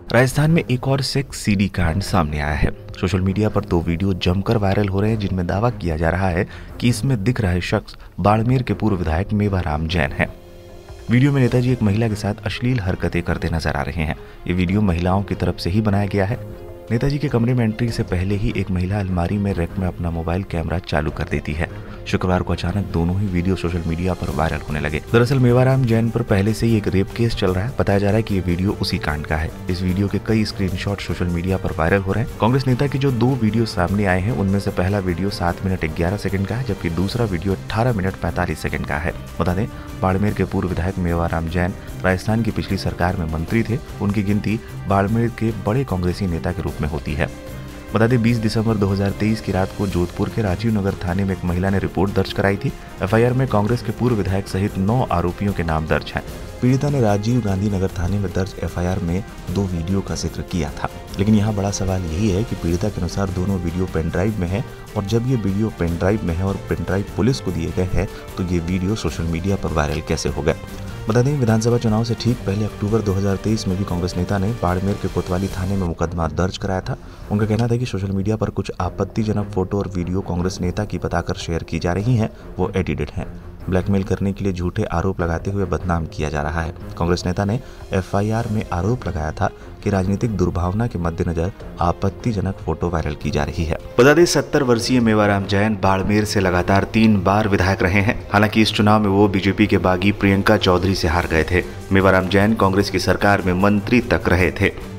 राजस्थान में एक और सेक्स सीडी कांड सामने आया है। सोशल मीडिया पर 2 वीडियो जमकर वायरल हो रहे हैं जिनमें दावा किया जा रहा है कि इसमें दिख रहा शख्स बाड़मेर के पूर्व विधायक मेवाराम जैन है। वीडियो में नेताजी एक महिला के साथ अश्लील हरकतें करते नजर आ रहे हैं। ये वीडियो महिलाओं की तरफ से ही बनाया गया है। नेताजी के कमरे में एंट्री से पहले ही एक महिला अलमारी में रैक में अपना मोबाइल कैमरा चालू कर देती है। शुक्रवार को अचानक दोनों ही वीडियो सोशल मीडिया पर वायरल होने लगे। दरअसल मेवाराम जैन पर पहले से ही एक रेप केस चल रहा है। बताया जा रहा है कि ये वीडियो उसी कांड का है। इस वीडियो के कई स्क्रीनशॉट सोशल मीडिया पर वायरल हो रहे हैं। कांग्रेस नेता के जो 2 वीडियो सामने आए हैं उनमें से पहला वीडियो 7 मिनट 11 सेकंड का है, जबकि दूसरा वीडियो 18 मिनट 45 सेकंड का है। बता दें, बाड़मेर के पूर्व विधायक मेवाराम जैन राजस्थान की पिछली सरकार में मंत्री थे। उनकी गिनती बाड़मेर के बड़े कांग्रेसी नेता के रूप में होती है। बता दें, 20 दिसंबर 2023 की रात को जोधपुर के राजीव नगर थाने में एक महिला ने रिपोर्ट दर्ज कराई थी। एफआईआर में कांग्रेस के पूर्व विधायक सहित 9 आरोपियों के नाम दर्ज हैं। पीड़िता ने राजीव गांधी नगर थाने में दर्ज एफआईआर में 2 वीडियो का जिक्र किया था। लेकिन यहाँ बड़ा सवाल यही है कि पीड़िता के अनुसार दोनों वीडियो पेनड्राइव में है, और जब ये वीडियो पेनड्राइव में है और पेनड्राइव पुलिस को दिए गए हैं तो ये वीडियो सोशल मीडिया पर वायरल कैसे हो गए। बता दें, विधानसभा चुनाव से ठीक पहले अक्टूबर 2023 में भी कांग्रेस नेता ने बाड़मेर के कोतवाली थाने में मुकदमा दर्ज कराया था। उनका कहना था कि सोशल मीडिया पर कुछ आपत्तिजनक फोटो और वीडियो कांग्रेस नेता की बताकर शेयर की जा रही हैं, वो एडिटेड हैं। ब्लैकमेल करने के लिए झूठे आरोप लगाते हुए बदनाम किया जा रहा है। कांग्रेस नेता ने एफआईआर में आरोप लगाया था कि राजनीतिक दुर्भावना के मद्देनजर आपत्तिजनक फोटो वायरल की जा रही है। बता दें, 70 वर्षीय मेवाराम जैन बाड़मेर से लगातार 3 बार विधायक रहे हैं। हालांकि इस चुनाव में वो बीजेपी के बागी प्रियंका चौधरी से हार गए थे। मेवाराम जैन कांग्रेस की सरकार में मंत्री तक रहे थे।